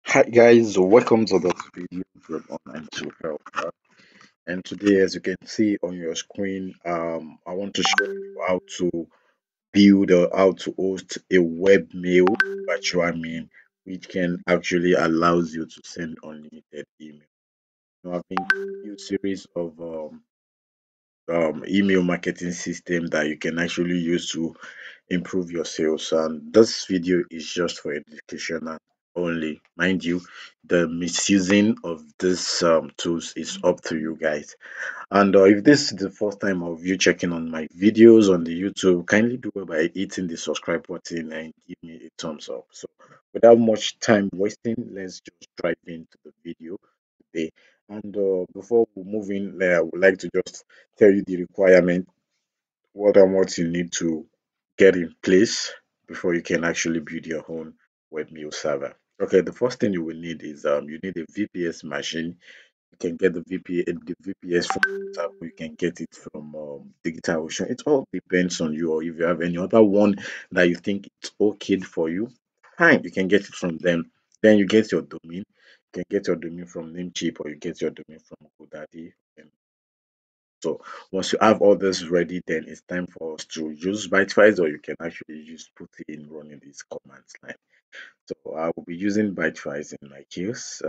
Hi guys, welcome to the video from Online to Help. And today, as you can see on your screen, I want to show you how to build or how to host a webmail virtual mail, which can actually allows you to send unlimited email. I've been giving you a series of email marketing system that you can actually use to improve your sales, and this video is just for educational only. Mind you, the misusing of these tools is up to you guys. And if this is the first time of you checking on my videos on the YouTube, kindly do it by hitting the subscribe button and give me a thumbs up. So without much time wasting, let's just dive into the video today. And before we move in, I would like to just tell you the requirement, what you need to get in place before you can actually build your own webmail server. Okay, the first thing you will need is you need a VPS machine. You can get the VPS from example, you can get it from DigitalOcean. It all depends on you, or if you have any other one that you think it's okay for you, fine, you can get it from them. Then you get your domain. You can get your domain from Namecheap, or you get your domain from GoDaddy. So once you have all this ready, then it's time for us to use Bytewise, or you can actually use put in running this commands line. So I will be using Bytewise in my case.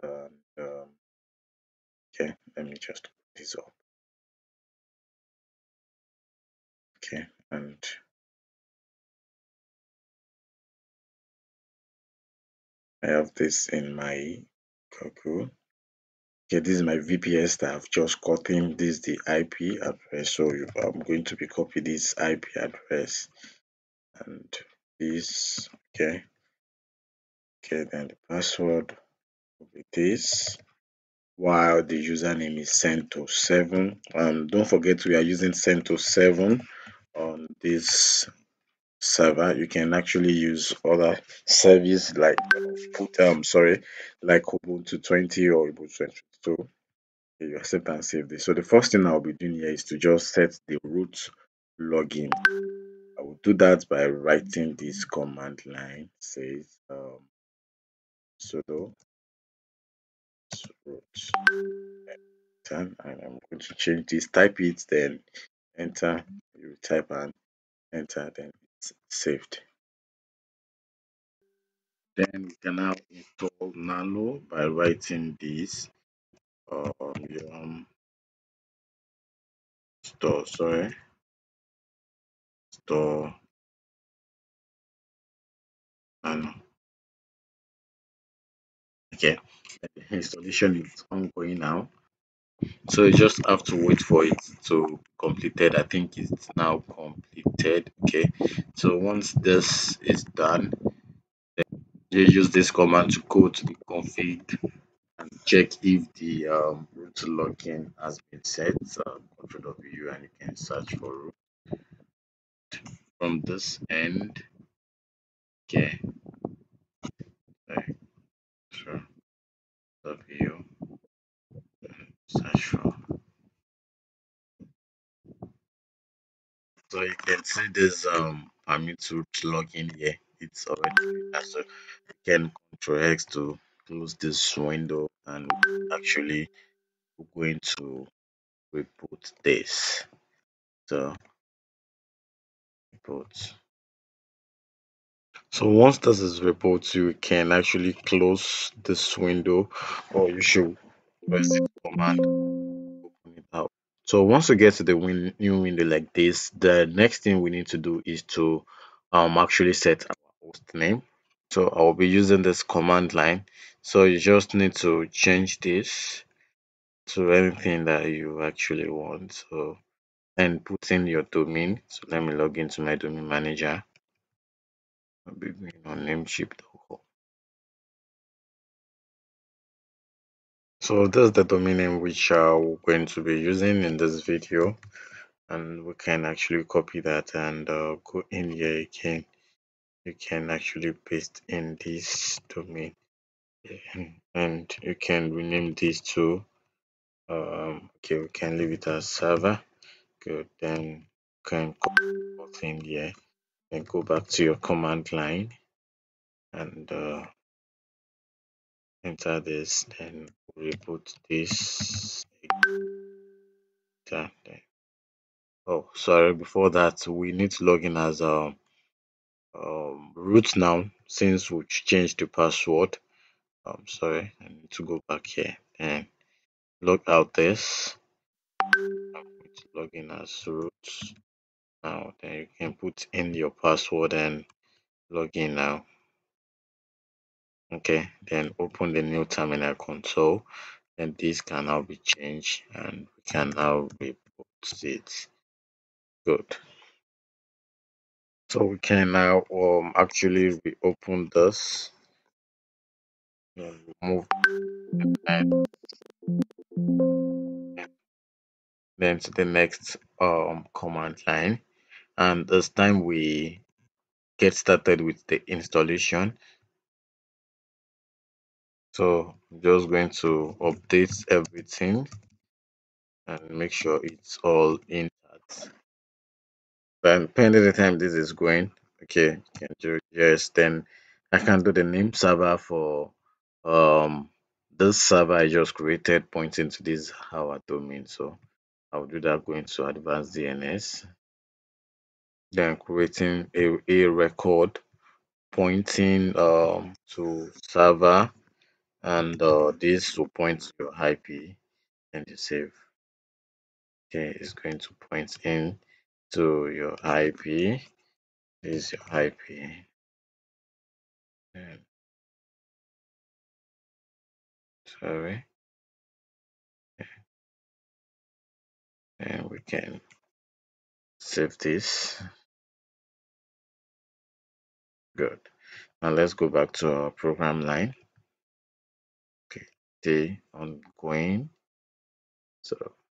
Okay, let me just put this up. Okay, and I have this in my Google. Okay, this is my VPS that I've just gotten. This is the IP address. So I'm going to be copy this IP address and this. Okay, okay, then the password will be this. While the username is CentOS7. Don't forget we are using CentOS7 on this server. You can actually use other service like like Ubuntu 20 or Ubuntu 22. You accept and save this. So the first thing I'll be doing here is to just set the root login. I will do that by writing this command line. Says sudo root. And I'm going to change this, type it, then enter. You type and enter, then it's saved. Then we can now install Nano by writing this yum store Nano. Okay, the installation is ongoing now, so you just have to wait for it to completed. I think it's now completed. Okay, so once this is done, you use this command to go to the config and check if the root login has been set. Control W, and you can search for root from this end. Okay, Control W, search for. So you can see this permit root login here. It's already so you can Control X to close this window, and actually we're going to reboot this. So reboot. So once this is reported, you can actually close this window, or you should press the command, open it out. So once we get to the new window like this, the next thing we need to do is to actually set our host name. So I will be using this command line. So you just need to change this to anything that you actually want. So and put in your domain. So let me log into my domain manager. I'll be going on namecheap.com. So this is the domain name which we're going to be using in this video, and we can actually copy that and go in here again. You can actually paste in this domain, and you can rename this to okay, we can leave it as server. Good, then you can copy both in here and go back to your command line and enter this, then we put this enter, then oh sorry, before that we need to log in as root now since we changed the password. Sorry, I need to go back here and log out this. I'm going to log in as root now. Then you can put in your password and log in now. Okay, then open the new terminal console. And this can now be changed and we can now report it. Good. So we can now actually reopen this and move and then to the next command line. And this time we get started with the installation. So I'm just going to update everything and make sure it's all intact. Then pending the time this is going, okay, you can do yes. Then I can do the name server for um this server I just created pointing to this our domain. So I'll do that going to advanced DNS. Then creating a record pointing to server and this will point to your IP and you save. Okay, it's going to point in to your IP. This is your IP. And sorry, and we can save this. Good. Now let's go back to our program line. Okay, day ongoing. So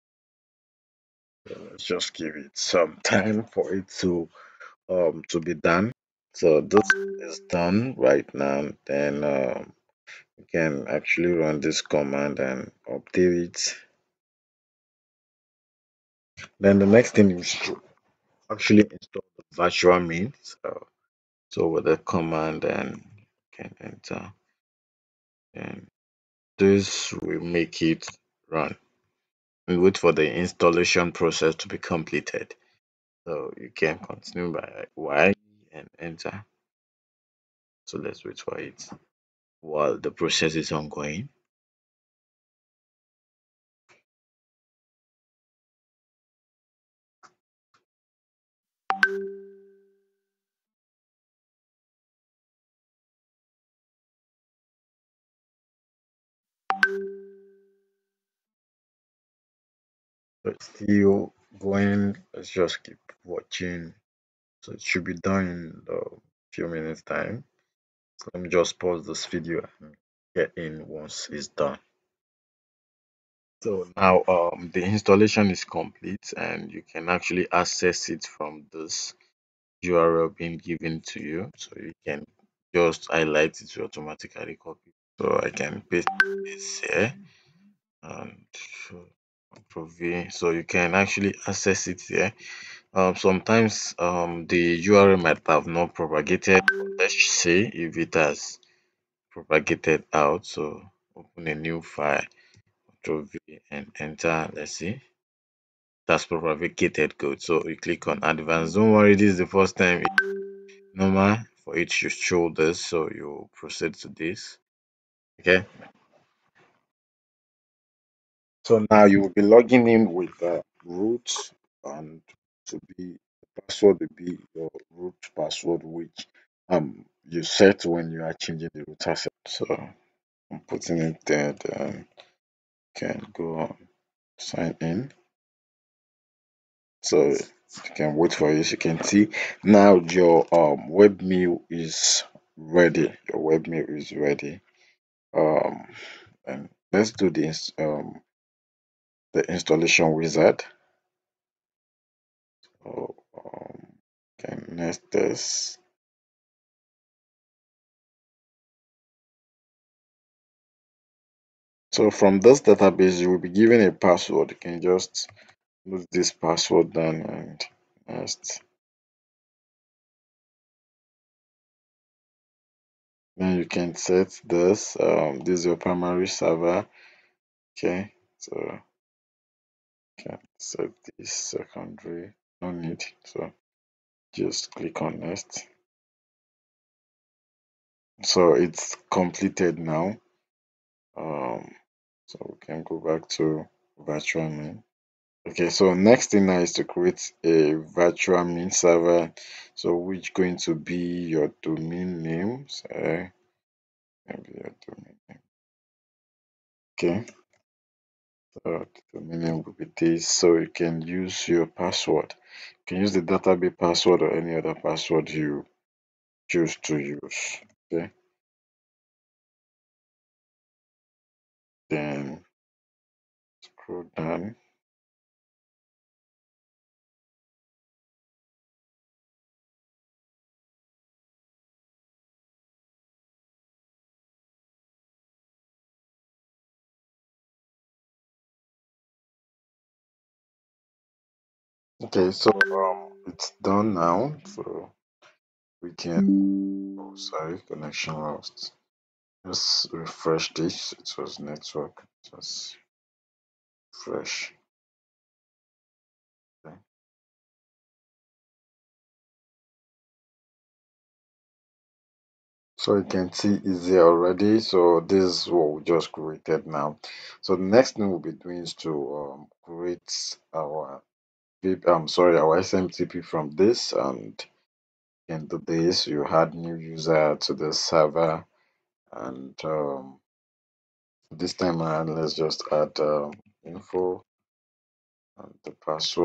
let's just give it some time for it to be done. So this is done right now. Then we can actually run this command and update it. Then the next thing is to actually install the virtual main. So with the command and can enter and this will make it run and wait for the installation process to be completed. So you can continue by Y and enter. So let's wait for it while the process is ongoing. So it's still going. Let's just keep watching. So it should be done in a few minutes time. So let me just pause this video and get in once it's done. So now the installation is complete and you can actually access it from this URL being given to you. So you can just highlight it to automatically copy. So I can paste this here and so you can actually access it here. Sometimes the URL might have not propagated. Let's say if it has propagated out. So open a new file, Ctrl V and enter. Let's see. That's propagated code. So you click on advanced. Don't worry, this is the first time normal for it to show this. So you proceed to this. Okay. So now you will be logging in with root and to be the password will be your root password which you set when you are changing the root asset. So I'm putting it there, then can go on sign in. So you can wait for it. You can see now your webmail is ready. Your webmail is ready. Um and let's do this the installation wizard. So okay, next this. So from this database you will be given a password. You can just put this password down and next. Then you can set this. This is your primary server. Okay, so you can set this secondary. No need. So just click on next. So it's completed now. So we can go back to virtual main. Okay, so next thing now is to create a virtual main server. So which going to be your domain name? So maybe your domain name. Okay, so the domain name will be this. So you can use your password. You can use the database password or any other password you choose to use. Okay, then scroll down. Okay, so it's done now. So we can. Oh, sorry, connection lost. Let's refresh this. It was network. Just fresh. Okay. So you can see it's here already. So this is what we just created now. So the next thing we'll be doing is to create our our SMTP from this, and into this you add new user to the server, and this time around let's just add info and the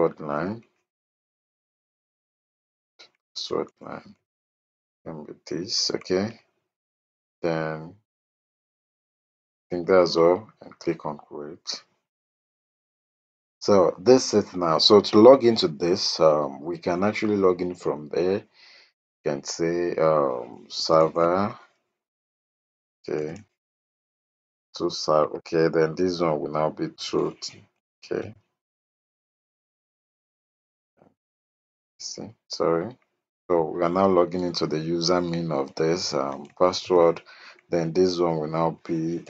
password line and with this. Okay, then I think that's all, and click on create. So this is it now. So to log into this, we can actually log in from there. You can say server. Okay, to serve. Okay, then this one will now be truth. Okay, see, sorry. So we are now logging into the user main of this password. Then this one will now be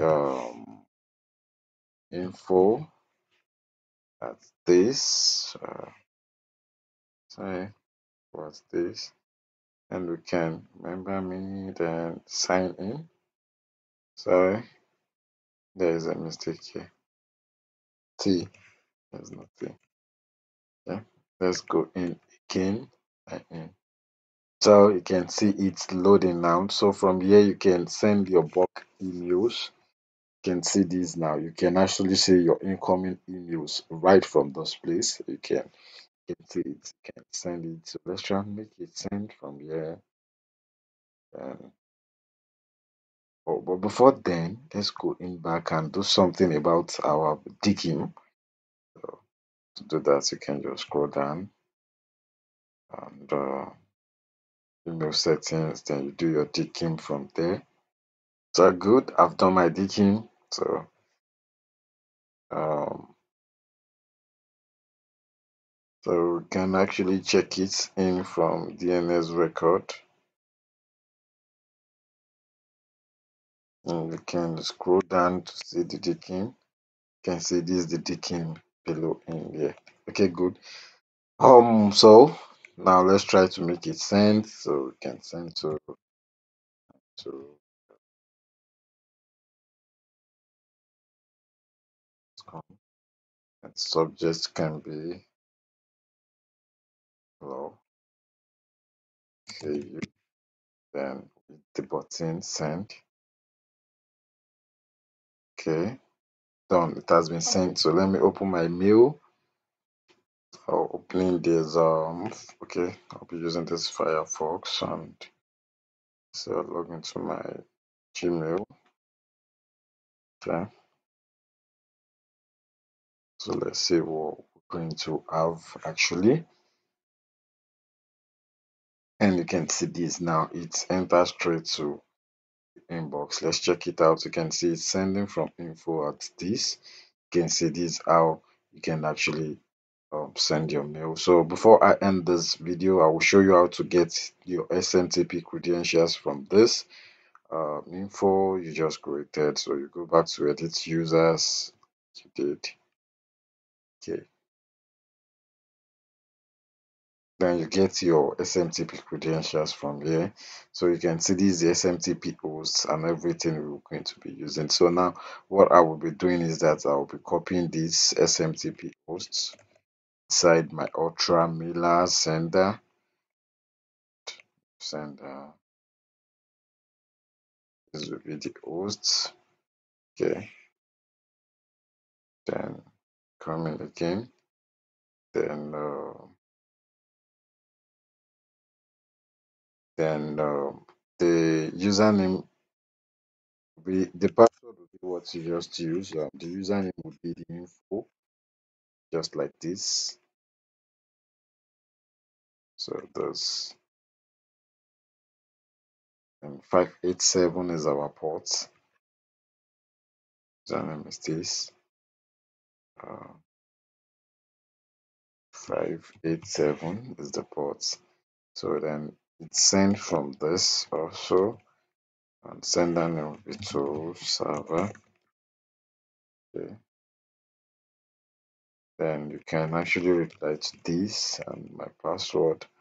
info at this. Sorry, what's this? And we can remember me, then sign in. Sorry, there is a mistake here. T, there's no T. Yeah, let's go in again and in. So you can see it's loading now. So from here you can send your bulk emails. You can see this now. You can actually see your incoming emails right from this place. You can see it. You can send it. So let's try and make it send from here. And oh, but before then, let's go in back and do something about our digging. So to do that, you can just scroll down and email settings. Then you do your digging from there. So good. I've done my digging. So um, so we can actually check it in from DNS record. And you can scroll down to see the digging. You can see this is the digging below in here. Okay, good. So now let's try to make it send. So we can send to and subject can be hello. Okay, then with the button send. Okay, done. It has been sent. So let me open my mail. I'll opening this okay, I'll be using this Firefox, and so I'll log into my Gmail. Okay, so let's see what we're going to have actually. And you can see this now, it enters straight to inbox. Let's check it out. You can see it's sending from info at this. You can see this how you can actually send your mail. So before I end this video, I will show you how to get your SMTP credentials from this. info you just created. So you go back to edit users. You did. Okay. Then you get your SMTP credentials from here. So you can see these SMTP hosts and everything we're going to be using. So now what I will be doing is that I will be copying these SMTP hosts inside my Ultra Mailer sender. This will be the hosts. Okay. Then come in again. Then the username the password will be what you just use. The username would be the info, just like this. So that's and 587 is our port. Username is this. Uh, 587 is the port. So then it's sent from this also, and sender name will be to server. Okay. Then you can actually reply to this and my password